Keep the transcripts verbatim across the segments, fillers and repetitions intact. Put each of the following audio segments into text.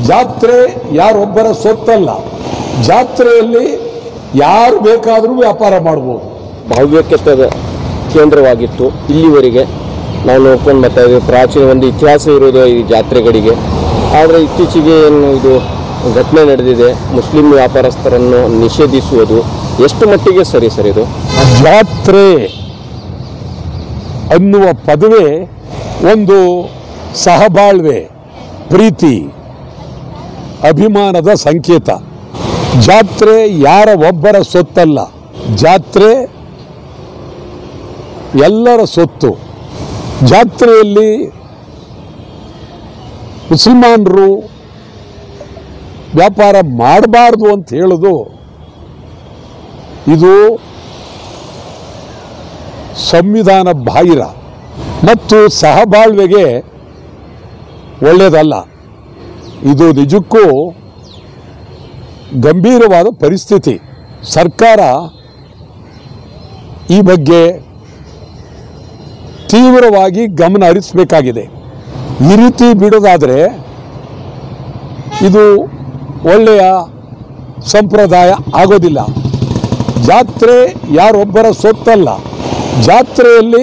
ಜಾತ್ರೆ ಯಾರೊಬ್ಬರ ಸೊತ್ತಲ್ಲ. ಜಾತ್ರೆಯಲ್ಲಿ ಯಾರು ಬೇಕಾದರೂ ವ್ಯಾಪಾರ ಮಾಡ್ಬೋದು. ಭಾವ್ಯಕ್ಕೆತ್ತದ ಕೇಂದ್ರವಾಗಿತ್ತು ಇಲ್ಲಿವರೆಗೆ ನಾವು ನೋಡ್ಕೊಂಡು ಬರ್ತಾ ಇದ್ದೀವಿ. ಪ್ರಾಚೀನ ಒಂದು ಇತಿಹಾಸ ಇರೋದು ಈ ಜಾತ್ರೆಗಳಿಗೆ. ಆದರೆ ಇತ್ತೀಚೆಗೆ ಏನು ಇದು ಘಟನೆ ನಡೆದಿದೆ, ಮುಸ್ಲಿಂ ವ್ಯಾಪಾರಸ್ಥರನ್ನು ನಿಷೇಧಿಸುವುದು ಎಷ್ಟು ಮಟ್ಟಿಗೆ ಸರಿ ಸರ್? ಇದು ಜಾತ್ರೆ ಅನ್ನುವ ಪದವೇ ಒಂದು ಸಹಬಾಳ್ವೆ, ಪ್ರೀತಿ, ಅಭಿಮಾನದ ಸಂಕೇತ. ಜಾತ್ರೆ ಯಾರ ಒಬ್ಬರ ಸೊತ್ತಲ್ಲ, ಜಾತ್ರೆ ಎಲ್ಲರ ಸೊತ್ತು. ಜಾತ್ರೆಯಲ್ಲಿ ಮುಸಲ್ಮಾನರು ವ್ಯಾಪಾರ ಮಾಡಬಾರ್ದು ಅಂತ ಹೇಳೋದು ಇದು ಸಂವಿಧಾನ ಬಾಹಿರ ಮತ್ತು ಸಹಬಾಳ್ವೆಗೆ ಒಳ್ಳೆಯದಲ್ಲ. ಇದು ನಿಜಕ್ಕೂ ಗಂಭೀರವಾದ ಪರಿಸ್ಥಿತಿ. ಸರ್ಕಾರ ಈ ಬಗ್ಗೆ ತೀವ್ರವಾಗಿ ಗಮನ ಹರಿಸಬೇಕಾಗಿದೆ. ಈ ರೀತಿ ಬಿಡೋದಾದರೆ ಇದು ಒಳ್ಳೆಯ ಸಂಪ್ರದಾಯ ಆಗೋದಿಲ್ಲ. ಜಾತ್ರೆ ಯಾರೊಬ್ಬರ ಸೊತ್ತಲ್ಲ. ಜಾತ್ರೆಯಲ್ಲಿ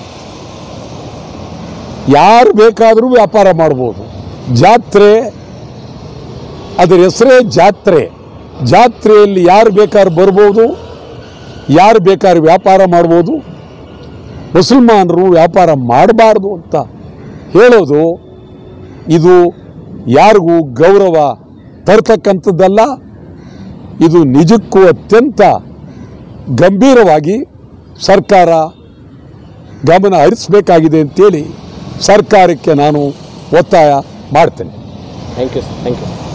ಯಾರು ಬೇಕಾದರೂ ವ್ಯಾಪಾರ ಮಾಡ್ಬೋದು. ಜಾತ್ರೆ ಅದರ ಹೆಸರೇ ಜಾತ್ರೆ. ಜಾತ್ರೆಯಲ್ಲಿ ಯಾರು ಬೇಕಾದ್ರೂ ಬರ್ಬೋದು, ಯಾರು ಬೇಕಾದ್ರೂ ವ್ಯಾಪಾರ ಮಾಡ್ಬೋದು. ಮುಸಲ್ಮಾನರು ವ್ಯಾಪಾರ ಮಾಡಬಾರ್ದು ಅಂತ ಹೇಳೋದು ಇದು ಯಾರಿಗೂ ಗೌರವ ತರ್ತಕ್ಕಂಥದ್ದಲ್ಲ. ಇದು ನಿಜಕ್ಕೂ ಅತ್ಯಂತ ಗಂಭೀರವಾಗಿ ಸರ್ಕಾರ ಗಮನ ಹರಿಸಬೇಕಾಗಿದೆ ಅಂತೇಳಿ ಸರ್ಕಾರಕ್ಕೆ ನಾನು ಒತ್ತಾಯ ಮಾಡ್ತೇನೆ. Thank you sir. Thank you.